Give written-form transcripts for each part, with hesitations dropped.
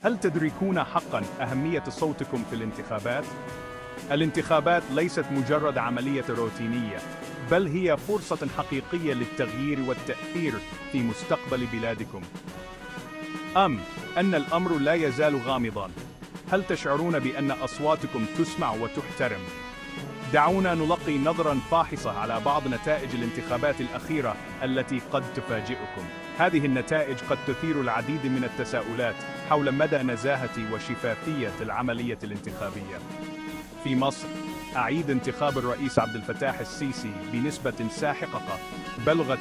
هل تدركون حقاً أهمية صوتكم في الانتخابات؟ الانتخابات ليست مجرد عملية روتينية، بل هي فرصة حقيقية للتغيير والتأثير في مستقبل بلادكم. أم أن الأمر لا يزال غامضاً؟ هل تشعرون بأن أصواتكم تسمع وتحترم؟ دعونا نلقي نظراً فاحصة على بعض نتائج الانتخابات الأخيرة التي قد تفاجئكم. هذه النتائج قد تثير العديد من التساؤلات حول مدى نزاهة وشفافية العملية الانتخابية. في مصر، أعيد انتخاب الرئيس عبد الفتاح السيسي بنسبة ساحقة بلغت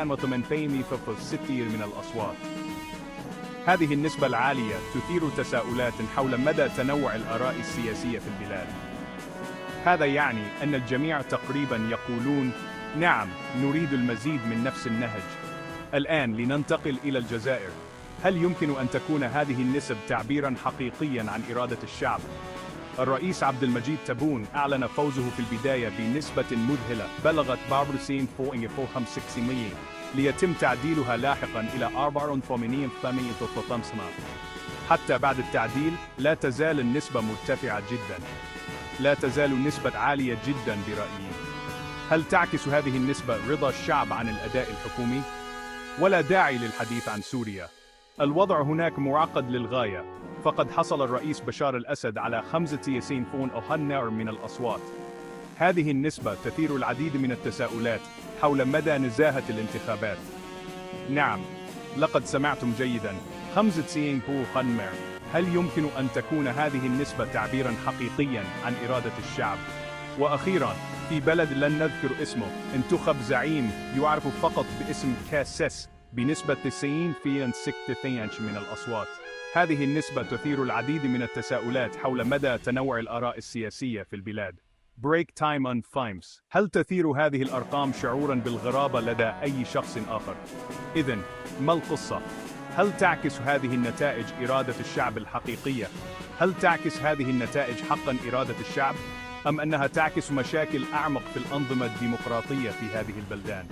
89.6% من الأصوات. هذه النسبة العالية تثير تساؤلات حول مدى تنوع الآراء السياسية في البلاد. هذا يعني أن الجميع تقريباً يقولون نعم، نريد المزيد من نفس النهج. الآن لننتقل إلى الجزائر. هل يمكن أن تكون هذه النسب تعبيراً حقيقياً عن إرادة الشعب؟ الرئيس عبد المجيد تبون أعلن فوزه في البداية بنسبة مذهلة بلغت 94.46%، ليتم تعديلها لاحقاً إلى 84.85%. حتى بعد التعديل، لا تزال النسبة مرتفعة جداً. لا تزال النسبة عالية جداً برأيي. هل تعكس هذه النسبة رضا الشعب عن الأداء الحكومي؟ ولا داعي للحديث عن سوريا. الوضع هناك معقد للغاية، فقد حصل الرئيس بشار الأسد على 95% من الأصوات. هذه النسبة تثير العديد من التساؤلات حول مدى نزاهة الانتخابات. نعم، لقد سمعتم جيداً، 95%. هل يمكن أن تكون هذه النسبة تعبيراً حقيقياً عن إرادة الشعب؟ وأخيراً، في بلد لن نذكر اسمه، انتخب زعيم يعرف فقط باسم كاسس بنسبة 90.6% من الأصوات. هذه النسبة تثير العديد من التساؤلات حول مدى تنوع الآراء السياسية في البلاد. Break time on Fimes. هل تثير هذه الأرقام شعوراً بالغرابة لدى أي شخص آخر؟ إذن، ما القصة؟ هل تعكس هذه النتائج إرادة الشعب الحقيقية؟ هل تعكس هذه النتائج حقاً إرادة الشعب؟ أم أنها تعكس مشاكل أعمق في الأنظمة الديمقراطية في هذه البلدان؟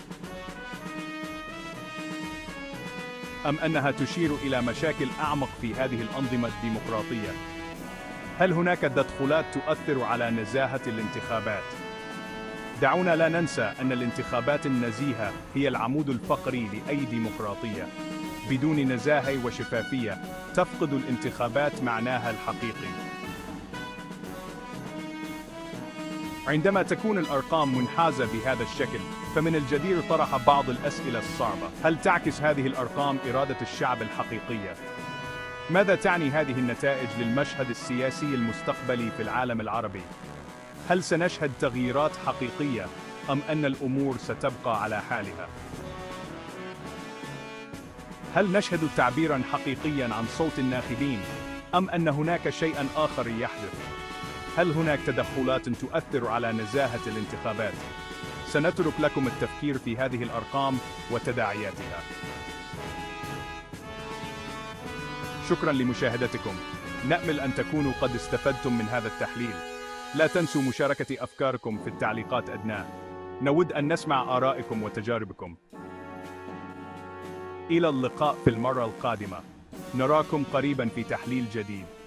أم أنها تشير إلى مشاكل أعمق في هذه الأنظمة الديمقراطية؟ هل هناك تدخلات تؤثر على نزاهة الانتخابات؟ دعونا لا ننسى أن الانتخابات النزيهة هي العمود الفقري لأي ديمقراطية. بدون نزاهة وشفافية، تفقد الانتخابات معناها الحقيقي. عندما تكون الأرقام منحازة بهذا الشكل، فمن الجدير طرح بعض الأسئلة الصعبة. هل تعكس هذه الأرقام إرادة الشعب الحقيقية؟ ماذا تعني هذه النتائج للمشهد السياسي المستقبلي في العالم العربي؟ هل سنشهد تغييرات حقيقية، أم أن الأمور ستبقى على حالها؟ هل نشهد تعبيراً حقيقياً عن صوت الناخبين، أم أن هناك شيئاً آخر يحدث؟ هل هناك تدخلات تؤثر على نزاهة الانتخابات؟ سنترك لكم التفكير في هذه الأرقام وتداعياتها. شكراً لمشاهدتكم. نأمل أن تكونوا قد استفدتم من هذا التحليل. لا تنسوا مشاركة أفكاركم في التعليقات أدناه. نود أن نسمع آرائكم وتجاربكم. إلى اللقاء في المرة القادمة. نراكم قريباً في تحليل جديد.